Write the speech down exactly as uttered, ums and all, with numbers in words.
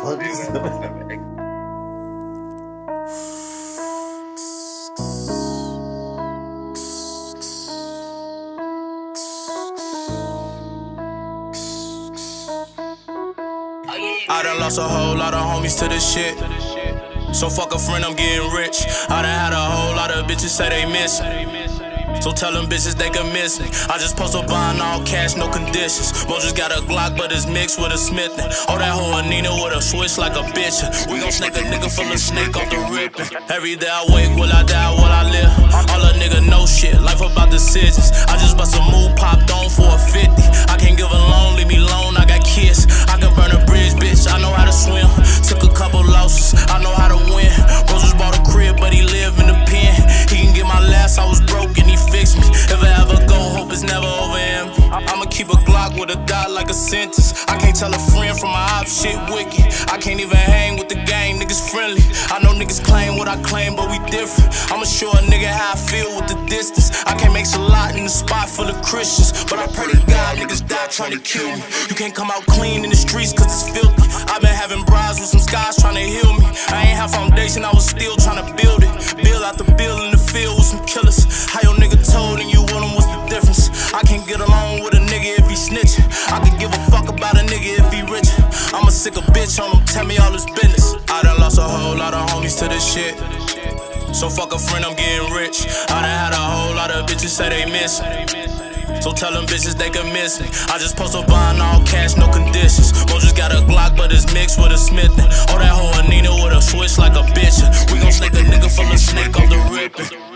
I done lost a whole lot of homies to this shit. So fuck a friend, I'm getting rich. I done had a whole lot of bitches say they miss me. So tell them bitches they can miss me. I just post a bond, all cash, no conditions. Mo just got a Glock, but it's mixed with a Smith. Oh, that hoe a Nina with a switch like a bitch. We gon' snake a nigga full of snake off the rippin'. Every day I wake, will I die, will I live? All a nigga know shit, life about decisions. I just bust a move, popped on for a fifty. I can't give a loan, leave me alone, I got kids. I can burn a bridge, bitch, I know how to swim. Took a couple losses, I know how to win. Bro just bought a crib, but he live in the pen. He can get my last, I was broke and he fix me. If I ever go, hope it's never over him. I'ma keep a Glock with a dot like a sentence. I can't tell a friend from my op, shit wicked. I can't even hang with the gang, niggas friendly. I know niggas claim what I claim, but we different. I'ma show a nigga how I feel with the distance. I can't make a lot in a spot full of Christians, but I pray to God niggas die trying to kill me. You can't come out clean in the streets cause it's filthy. I've been having brides with some scars trying to heal me. I ain't have foundation, I was still trying to build it. Build out the bill in the field with some killers. How your nigga told and you with him, what's the difference? I can't get along with a nigga if he snitching. I can give a fuck about a nigga if he rich. I'm a sick a bitch on him, tell me all his business. I done lost a whole lot of homies to this shit. So fuck a friend, I'm getting rich. I done had a whole lot of bitches say they miss me. So tell them bitches they can miss me. I just post a bond, all cash, no conditions. Mo just got a Glock, but it's mixed with a Smith. Oh, that hoe a Nina with a switch like a bitch. We gon' snake a nigga full of snake off the rippin'.